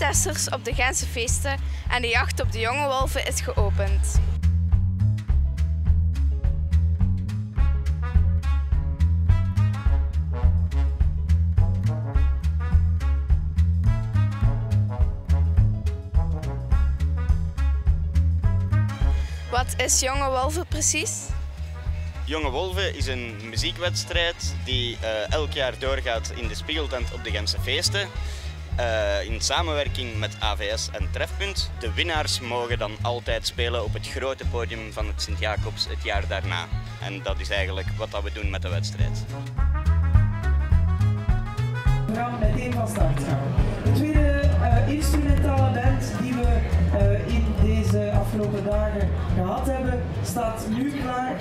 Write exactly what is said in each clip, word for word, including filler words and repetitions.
testers op de Gentse feesten en de jacht op de jonge wolven is geopend. Wat is Jonge Wolven precies? Jonge Wolven is een muziekwedstrijd die uh, elk jaar doorgaat in de Spiegeltent op de Gentse feesten. Uh, in samenwerking met A V S en Trefpunt. De winnaars mogen dan altijd spelen op het grote podium van het Sint-Jacobs het jaar daarna. En dat is eigenlijk wat dat we doen met de wedstrijd. We gaan meteen van start gaan. De tweede uh, instrumentale band die we uh, in deze afgelopen dagen gehad hebben, staat nu klaar.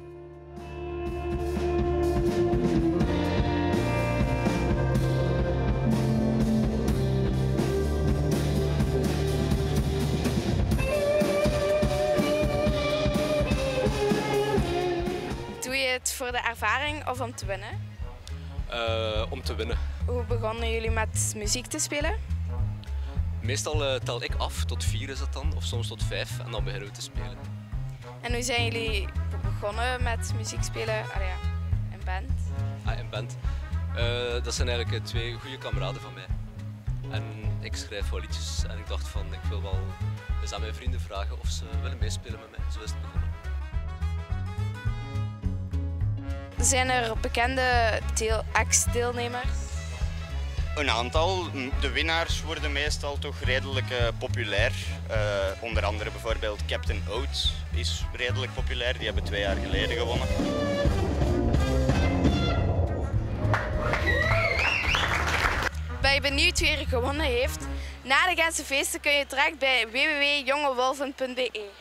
Doe je het voor de ervaring of om te winnen? Uh, om te winnen. Hoe begonnen jullie met muziek te spelen? Meestal uh, tel ik af, tot vier is het dan, of soms tot vijf, en dan beginnen we te spelen. En hoe zijn jullie begonnen met muziek spelen? Ah ja, in band? Ah, in band. Uh, dat zijn eigenlijk twee goede kameraden van mij. En ik schrijf wel liedjes en ik dacht van, ik wil wel eens aan mijn vrienden vragen of ze willen meespelen met mij. Zo is het begonnen. Zijn er bekende deel, ex-deelnemers? Een aantal. De winnaars worden meestal toch redelijk uh, populair. Uh, onder andere bijvoorbeeld Captain Oates is redelijk populair. Die hebben twee jaar geleden gewonnen. Ben je benieuwd wie er gewonnen heeft? Na de Gentse feesten kun je terecht bij w w w punt jonge wolven punt b e.